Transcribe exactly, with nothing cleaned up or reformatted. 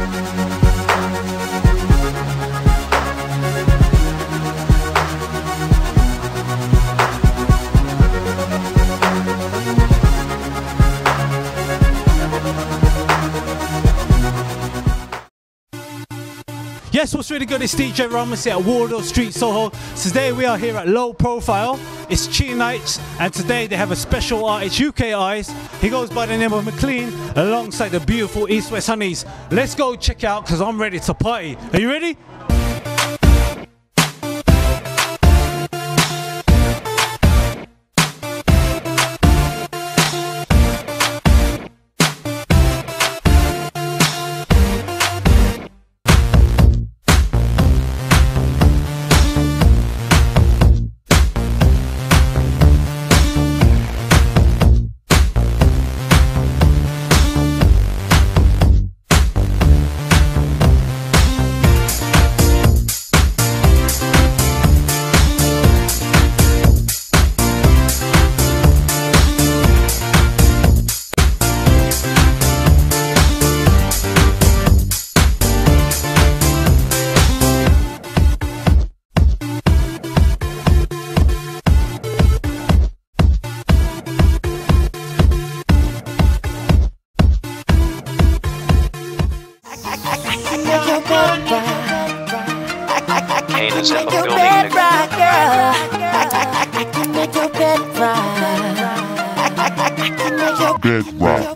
Yes, what's really good is D J Ramos here at Wardour Street, Soho. Today we are here at Low Profile. It's Cheer Nights, and today they have a special artist, U K Eyes. He goes by the name of Mclean, alongside the beautiful East-West Honeys. Let's go check out, because I'm ready to party. Are you ready? Is in the building. Bed rock, girl. I can make your bed rock. I can make your bed rock.